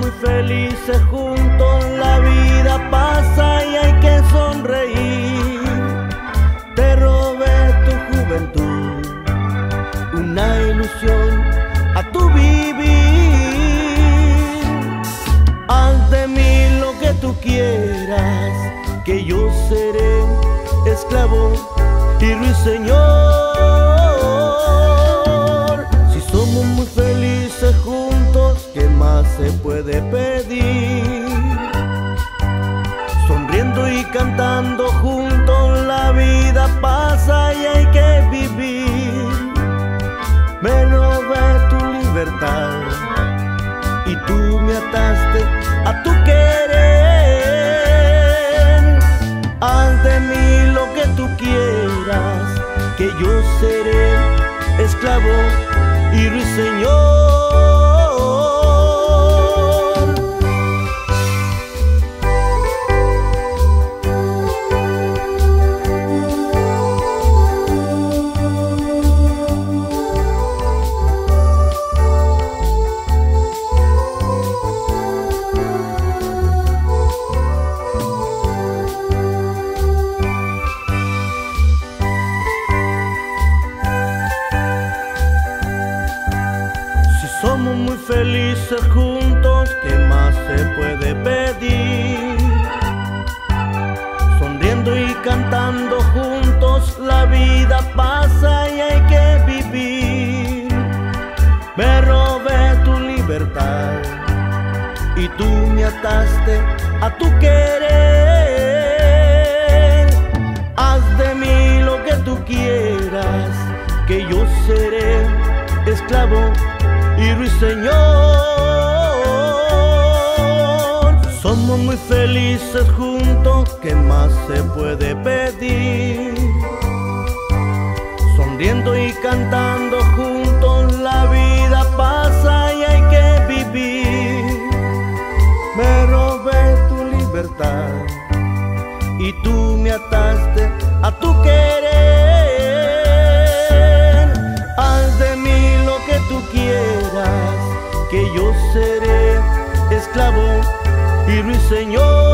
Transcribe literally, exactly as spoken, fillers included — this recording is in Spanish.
muy felices juntos, la vida pasa y hay que sonreír. Te robé tu juventud, una ilusión a tu vivir. Haz de mí lo que tú quieras, que yo seré esclavo y ruiseñor. Si somos muy felices juntos, ¿qué más se puede pedir? Sonriendo y cantando juntos, la vida pasa y hay que vivir. Me robé tu libertad y tú me ataste a tu querer. Haz de mí lo que tú quieras, que yo seré esclavo y ruiseñor. Somos muy felices juntos, ¿qué más se puede pedir? Sonriendo y cantando juntos, la vida pasa y hay que vivir. Me robé tu libertad y tú me ataste a tu querer. Haz de mí lo que tú quieras, que yo seré esclavo y ruiseñor. Somos muy felices juntos, ¿qué más se puede pedir? Sonriendo y cantando juntos, la vida pasa y hay que vivir. Me robé tu libertad y tú me ataste a tu querer. Haz de mí lo que tú quieras, que yo seré esclavo y ruiseñor.